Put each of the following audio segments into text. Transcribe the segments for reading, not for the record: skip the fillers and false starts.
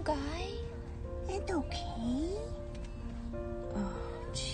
little guy? It's okay. Oh, gee.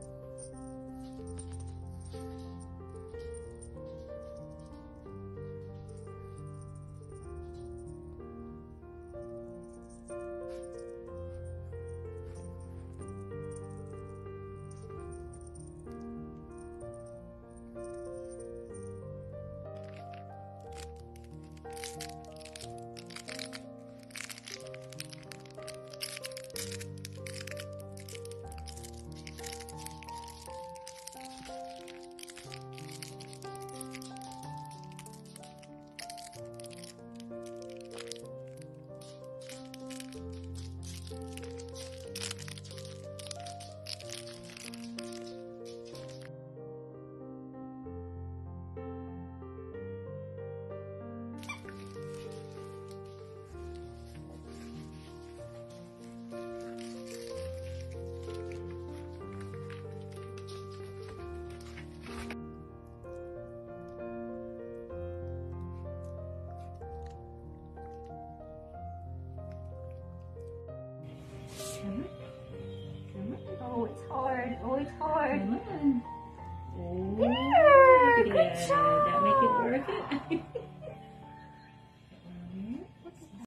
Oh, it's hard. Oh, it's hard. Come on. There. Good Yeah. job. That make it worth it?